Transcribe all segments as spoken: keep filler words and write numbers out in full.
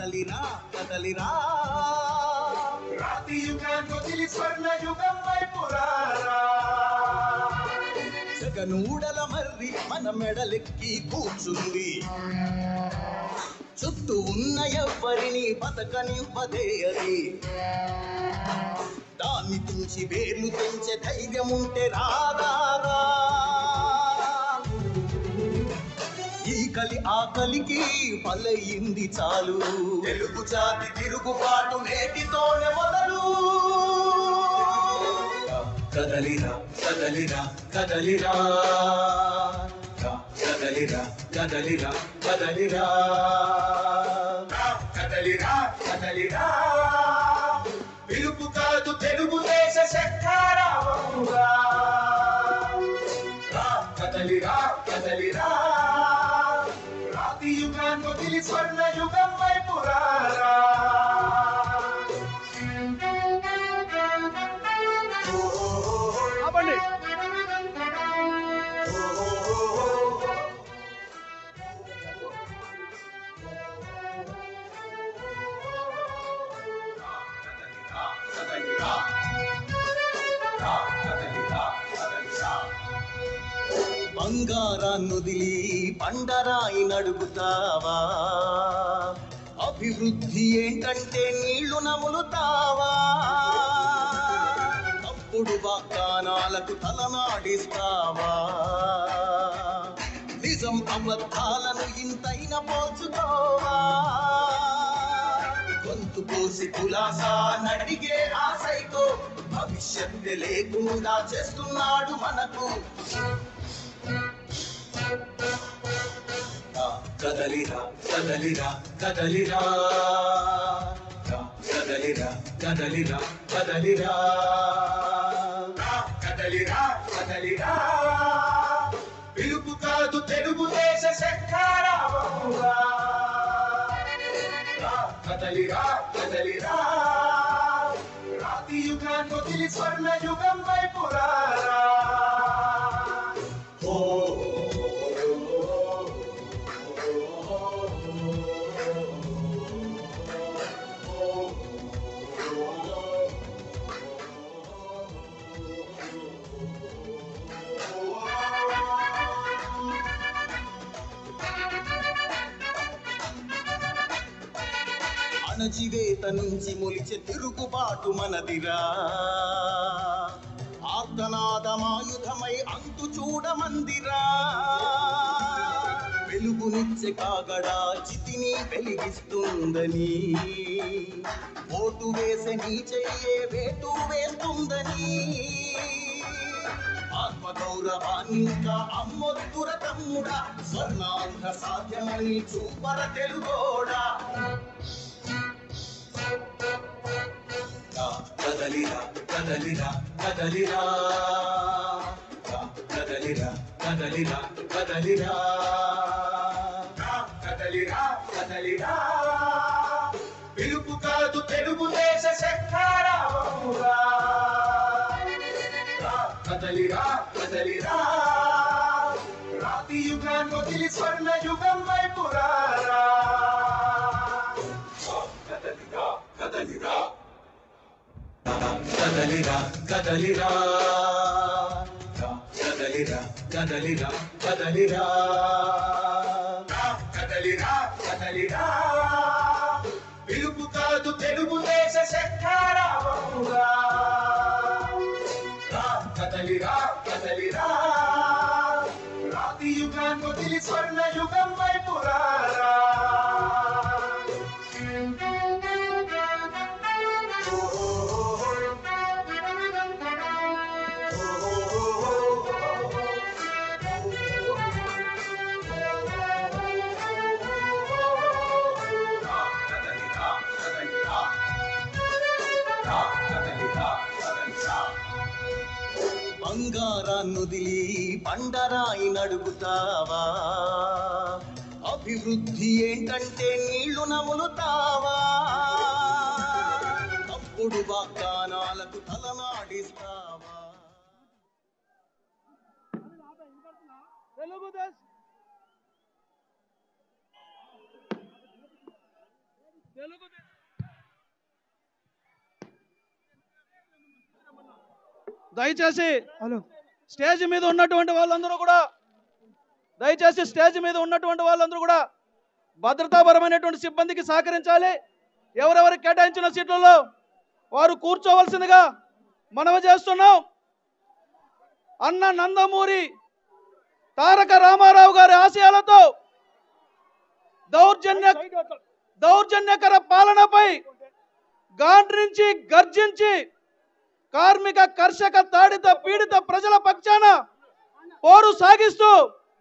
కదలిరా కదలిరా రాతి యుగాన్ని వదిలి స్వర్ణ యుగం వైపు రారా. జగనూడల మర్రి మన మెడలెక్కి కూర్చుంది, చుట్టూ ఉన్న ఎవ్వరిని బతకనివ్వదే అది. దాన్ని తుంచి వేర్లు పెంచే ధైర్యం ఉంటే రాదారా. ఈ కలి ఆకలికి బలయింది చాలు, తెలుగు జాతి తిరుగుబాటు నేటితోనే మొదలు. కదలిరా కదలిరా కదలిరా కదలిరా కదలిరా కదలిరా కదలిరా కదలిరా పిలుపు కాదు తెలుగుదేశ శంఖారావంగా. కదలిరా కదలిరా రాతి యుగాన్ని వదిలి స్వర్ణ యుగం వైపు రారా. బంగారాన్నొదిలి పండరాయి నడుగుతావా, అభివృద్ధి ఏంటంటే నీళ్లు నములుతావా, తప్పుడు వాగ్దానాలకు తలనాడిస్తావా, నిజం అబద్ధాలను ఇంతైన పోల్చుకోవా, గొంతు కోసి కులాసా నడిగే ఆశైతో భవిష్యత్తు లేకుండా చేస్తున్నాడు మనకు. కదలిరా కదలిరా కదలిరా కదలిరా కదలిరా కదలిరా కదలిరా కదలిరా పిలుపు కాదు తెలుగుదేశ శంఖారావంగా. కదలిరా కదలిరా రాతి యుగాన్ని వదిలి స్వర్ణ యుగం వైపు రారా. అణచివేత నుంచి మొలిచే తిరుగుబాటు మనదిరా, ఆర్తనాదమాయుధమై అంతు చూడమందిరా. వెలుగునిచ్చే కాగడా చితిని వెలిగిస్తుందని, ఓటు వేసే నీ చెయ్యే వేటు వేస్తుందని, ఆత్మగౌరవాన్నింకా అమ్మొద్దుర తమ్ముడా, స్వర్ణాంధ్ర సాధ్యమని చూపర తెలుగోడా. కదలిరా కదలిరా కదలిరా కదలిరా కదలిరా కదలిరా కదలిరా కదలిరా పిలుపు కాదు తెలుగుదేశ శంఖారావంగా. కదలిరా కదలిరా రాతి యుగాన్ని వదిలి స్వర్ణ యుగం వైపు రారా. కదలిరా కదలిరా కదలిరా కదలిరా కదలిరా కదలిరా కదలిరా కదలిరా కదలిరా పిలుపు కాదు తెలుగుదేశ శంఖారావంగా. కదలిరా కదలిరా రాతి యుగాన్ని వదిలి స్వర్ణ యుగం వైపు రారా. బంగారాన్నొదిలి పండరాయి నడుగుతావా, అభివృద్ధి ఏంటంటే నీళ్లు నములుతావా, తప్పుడు వాగ్దానాలకు తలనాడిస్తావా. దయచేసి హలో స్టేజ్ మీద ఉన్నటువంటి వాళ్ళందరూ కూడా దయచేసి స్టేజ్ మీద ఉన్నటువంటి వాళ్ళందరూ కూడా భద్రతాపరమైనటువంటి సిబ్బందికి సహకరించాలి. ఎవరెవరికి కేటాయించిన సీట్లలో వారు కూర్చోవలసిందిగా మనవి చేస్తున్నాం. అన్న నందమూరి తారక రామారావు గారి ఆశయాలతో దౌర్జన్య దౌర్జన్యకర పాలనపై గాండ్రించి గర్జించి కార్మిక కర్షక తాడిత పీడిత ప్రజల పక్షాన పోరు సాగిస్తూ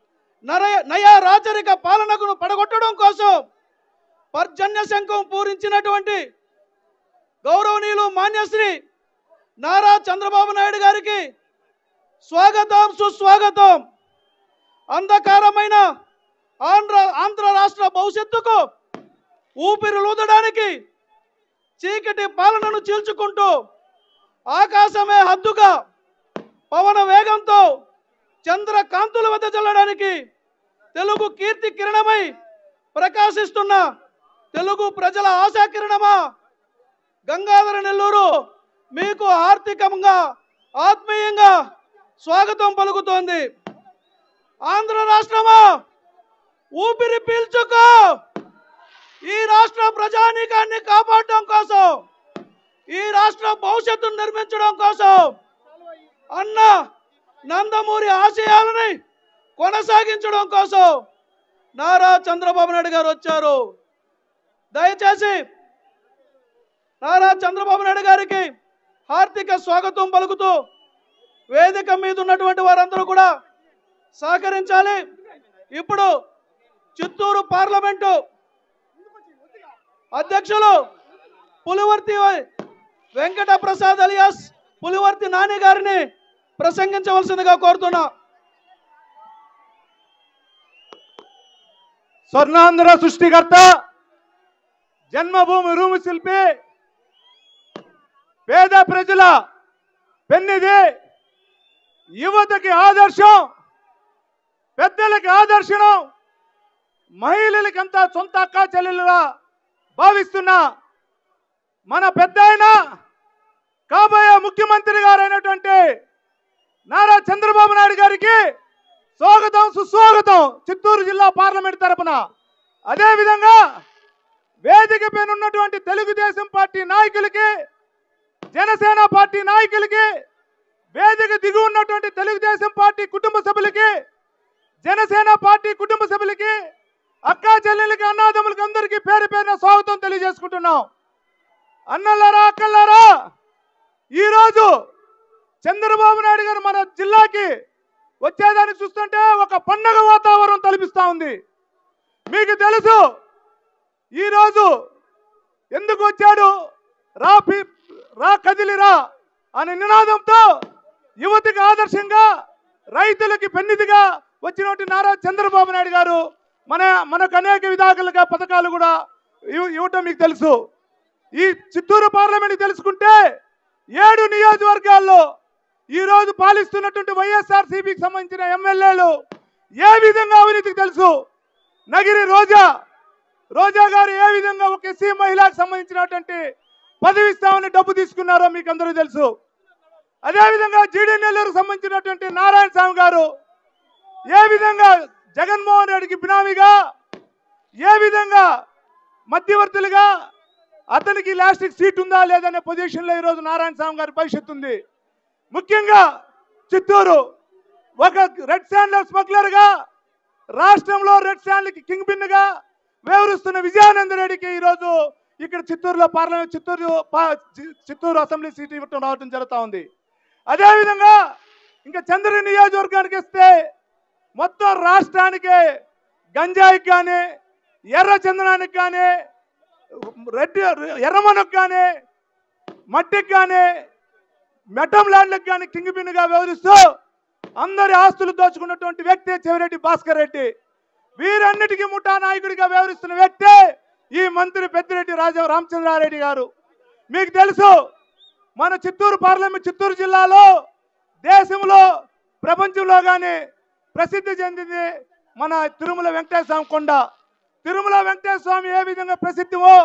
నయా రాచరిక పాలనకు పడగొట్టడం కోసం పర్జన్య శంఖం పూరించినటువంటి గౌరవనీయులు మాన్యశ్రీ నారా చంద్రబాబు నాయుడు గారికి స్వాగతం సుస్వాగతం. అంధకారమైన ఆంధ్ర ఆంధ్ర రాష్ట్ర భవిష్యత్తుకు ఊపిరులూదడానికి చీకటి పాలనను చీల్చుకుంటూ ఆకాశమే హద్దుగా పవన వేగంతో చంద్రకాంతుల వద్ద చల్లడానికి తెలుగు కీర్తి కిరణమై ప్రకాశిస్తున్న తెలుగు ప్రజల ఆశా కిరణమా గంగాధర నెల్లూరు మీకు ఆర్థికంగా ఆత్మీయంగా స్వాగతం పలుకుతోంది. ఆంధ్ర రాష్ట్రమా ఊపిరి పీల్చుకో. ఈ రాష్ట్ర ప్రజానీకాన్ని కాపాడడం కోసం, ఈ రాష్ట్ర భవిష్యత్తును నిర్మించడం కోసం అన్న నందమూరి ఆశయాలని కొనసాగించడం కోసం నారా చంద్రబాబు నాయుడు గారు వచ్చారు. దయచేసి నారా చంద్రబాబు నాయుడు గారికి హార్దిక స్వాగతం పలుకుతూ వేదిక మీద ఉన్నటువంటి వారందరూ కూడా సహకరించాలి. ఇప్పుడు చిత్తూరు పార్లమెంటు అధ్యక్షులు పులివర్తి వెంకట ప్రసాద్ అలియాస్ పులివర్తి నాని గారిని ప్రసంగించవలసిందిగా కోరుతున్నా. స్వర్ణాంధ్ర సృష్టికర్త, జన్మభూమి రూము శిల్పి, పేద ప్రజల పెన్నిది, యువతకి ఆదర్శం, పెద్దలకి ఆదర్శం, మహిళలకంతా సొంత అక్క చెల్లెలుగా భావిస్తున్న మన పెద్ద ఆయన కాబోయే ముఖ్యమంత్రి గారైనటువంటి నారా చంద్రబాబు నాయుడు గారికి స్వాగతం సుస్వాగతం చిత్తూరు జిల్లా పార్లమెంట్ తరపున. అదేవిధంగా వేదిక పైన ఉన్నటువంటి తెలుగుదేశం పార్టీ నాయకులకి, జనసేన పార్టీ నాయకులకి, వేదిక దిగు ఉన్నటువంటి తెలుగుదేశం పార్టీ కుటుంబ సభ్యులకి, జనసేన పార్టీ కుటుంబ సభ్యులకి, అక్కా చెల్లెలకి, అన్నాదమ్ములకి అందరికీ పేరు పేరున స్వాగతం తెలియజేసుకుంటున్నాం. అన్నలారా, అక్కలారా, ఈరోజు చంద్రబాబు నాయుడు గారు మన జిల్లాకి వచ్చేదాన్ని చూస్తుంటే ఒక పండగ వాతావరణం తలపిస్తా ఉంది. మీకు తెలుసు ఈరోజు ఎందుకు వచ్చాడు, రా రా కదిలిరా అనే నినాదంతో యువతికి ఆదర్శంగా, రైతులకి పెన్నిదిగా వచ్చినటువంటి నారా చంద్రబాబు నాయుడు గారు మన మనకు అనేక విధాలుగా పథకాలు కూడా ఇవ్వటం మీకు తెలుసు. ఈ చిత్తూరు పార్లమెంట్ తెలుసుకుంటే ఏడు నియోజకవర్గాల్లో ఈరోజు పాలిస్తున్నటువంటి వైఎస్ఆర్సీపీకి సంబంధించిన ఎమ్మెల్యేలు ఏ విధంగా అవినీతికి తెలుసు. నగిరి రోజా రోజా గారు ఏ విధంగా ఒక ఎస్సీ మహిళకు సంబంధించినటువంటి పదవి ఇస్తామని డబ్బు తీసుకున్నారో మీకు అందరూ తెలుసు. అదేవిధంగా జీడీ నెల్లూరు సంబంధించినటువంటి నారాయణ స్వామి గారు ఏ విధంగా జగన్మోహన్ రెడ్డికి బినామీగా, ఏ విధంగా మధ్యవర్తులుగా అతనికి లాస్టిక్ సీట్ ఉందా లేదనే పొజిషన్లో ఈరోజు నారాయణ స్వామి గారి భవిష్యత్తు ఉంది. ముఖ్యంగా చిత్తూరు ఒక రెడ్ శాండల్ స్మగ్లర్గా, రాష్ట్రంలో రెడ్ శాండల్కి కింగ్ బిన్గా వ్యవహరిస్తున్న విజయానంద రెడ్డికి ఈరోజు ఇక్కడ చిత్తూరులో parliament Chittoor Chittoor assembly seat ఇవ్వటం రావడం జరుగుతూ ఉంది. అదేవిధంగా ఇంకా చంద్ర నియోజకవర్గానికి వస్తే మొత్తం రాష్ట్రానికి గంజాయికి కానీ, ఎర్ర చందనానికి కానీ, రెడ్డి ఎర్రమనకు కానీ, మట్టికి కానీ, మెటం ల్యాండ్లకు కానీ కింగ్ బిన్గా వ్యవహరిస్తూ అందరి ఆస్తులు దోచుకున్నటువంటి వ్యక్తి చెవిరెడ్డి భాస్కర్ రెడ్డి. వీరన్నిటికీ ముఠా నాయకుడిగా వ్యవహరిస్తున్న వ్యక్తే ఈ మంత్రి పెద్దిరెడ్డి రాజా రామచంద్రారెడ్డి గారు. మీకు తెలుసు మన చిత్తూరు పార్లమెంట్ చిత్తూరు జిల్లాలో దేశంలో ప్రపంచంలో కానీ ప్రసిద్ధి చెందింది మన తిరుమల వెంకటేశ్వర స్వామి కొండ. తిరుమల వెంకటేశ్వర స్వామి ఏ విధంగా ప్రసిద్ధివో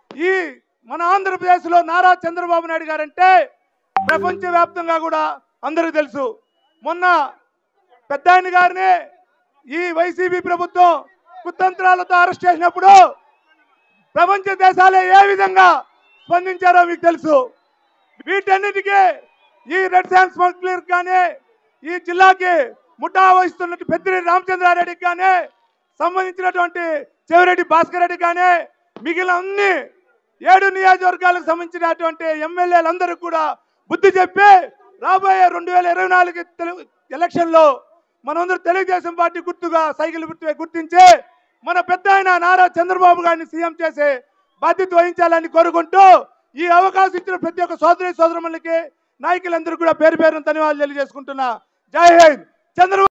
ఈ మన ఆంధ్రప్రదేశ్లో నారా చంద్రబాబు నాయుడు గారంటే ప్రపంచవ్యాప్తంగా కూడా అందరికీ తెలుసు. మొన్న పెద్ద ఆయన గారిని ఈ వైసీపీ ప్రభుత్వం కుతంత్రాలతో అరెస్ట్ చేసినప్పుడు ప్రపంచ దేశాలే ఏ విధంగా స్పందించారో మీకు తెలుసు. వీటన్నిటికీ ఈ రెడ్ శాండ్ స్మగ్లర్ కానీ ఈ జిల్లాకి ముఠా వహిస్తున్నట్టు పెద్దిరెడ్డి రామచంద్రారెడ్డికి కానీ సంబంధించినటువంటి చెవిరెడ్డి భాస్కర్ రెడ్డి కానీ మిగిలిన అన్ని ఏడు నియోజకవర్గాలకు సంబంధించినటువంటి ఎమ్మెల్యేలందరూ కూడా బుద్ధి చెప్పి రాబోయే రెండు వేల ఇరవై నాలుగు ఎలక్షన్లో మనందరూ తెలుగుదేశం పార్టీ గుర్తుగా సైకిల్ గుర్తు గుర్తించి మన పెద్ద ఆయన నారా చంద్రబాబు గారిని సీఎం చేసే బాధ్యత వహించాలని కోరుకుంటూ ఈ అవకాశం ఇచ్చిన ప్రతి ఒక్క సోదరి సోదరులకి నాయకులందరూ కూడా పేరు పేరును ధన్యవాదాలు తెలియజేసుకుంటున్నా. జై హింద్. చంద్రబాబు